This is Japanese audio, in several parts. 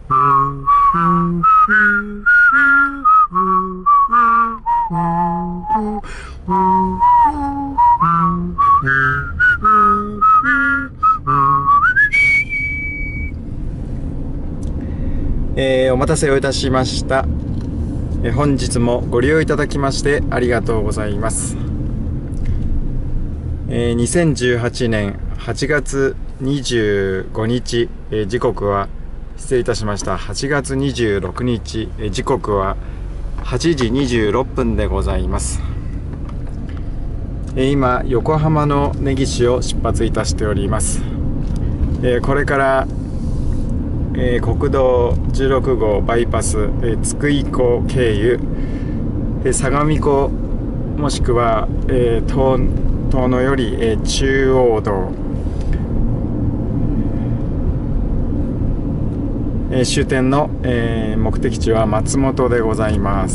お待たせをいたしました。本日もご利用いただきましてありがとうございます。2018年8月25日、時刻は失礼いたしました。8月26日、時刻は8時26分でございます。今横浜の根岸を出発いたしております。これから国道16号バイパス津久井湖経由相模湖もしくは遠野より中央道終点の目的地は松本でございます。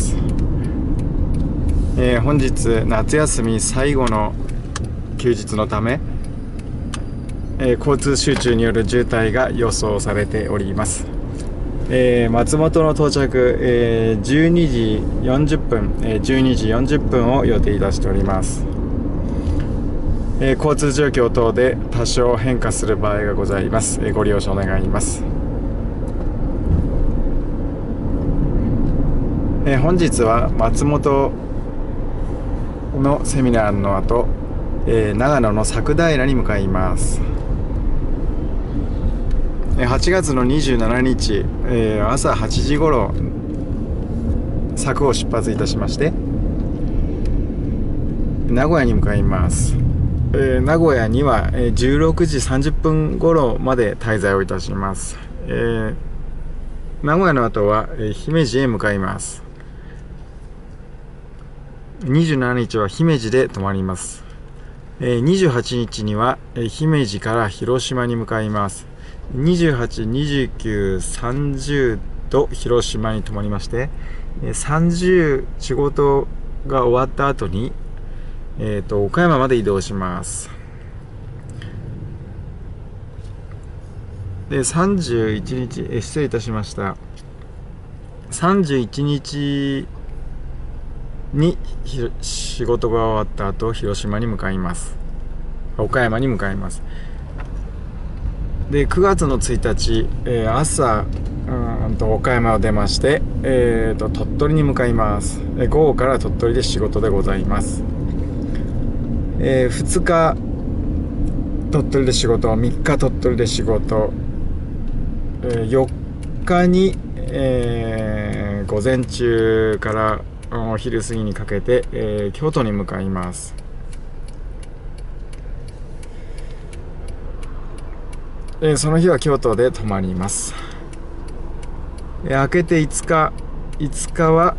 本日夏休み最後の休日のため交通集中による渋滞が予想されております。松本の到着、12時40分、12時40分を予定いたしております。交通状況等で多少変化する場合がございます。ご了承願います。本日は松本のセミナーの後、長野の佐久平に向かいます。8月の27日、朝8時ごろ佐久を出発いたしまして名古屋に向かいます。名古屋には16時30分頃まで滞在をいたします。名古屋の後は姫路へ向かいます。27日は姫路で泊まります。28日には姫路から広島に向かいます。28、29、30と広島に泊まりまして、30仕事が終わった後に、岡山まで移動します。で、31日、失礼いたしました。31日に仕事が終わった後、広島に向かいます。岡山に向かいます。で、9月の1日、朝岡山を出まして、鳥取に向かいます。午後から鳥取で仕事でございます。2日鳥取で仕事、3日鳥取で仕事、4日に、午前中からお昼過ぎにかけて、京都に向かいます。その日は京都で泊まります。明けて5日は、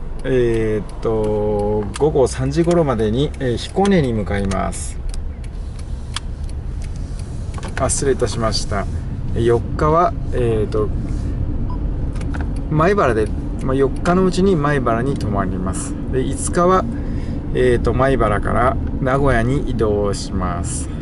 午後3時頃までに、彦根に向かいます。失礼いたしました。4日は、米原で、4日のうちに米原に泊まります。で、5日は、米原から名古屋に移動します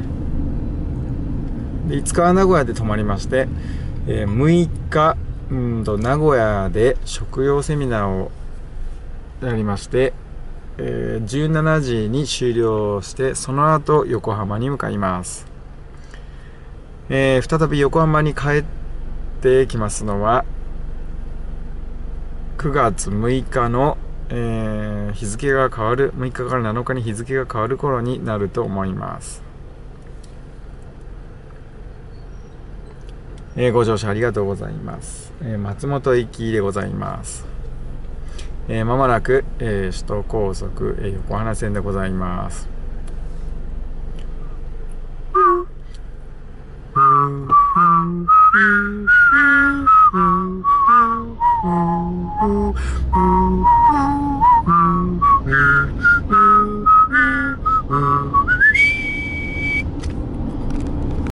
。5日は名古屋で泊まりまして、6日名古屋で食用セミナーをやりまして、17時に終了して、その後横浜に向かいます。再び横浜に帰ってきますのは9月6日の、日付が変わる6日から7日に日付が変わる頃になると思います。ご乗車ありがとうございます。松本行きでございます。まもなく、首都高速、横浜線でございます。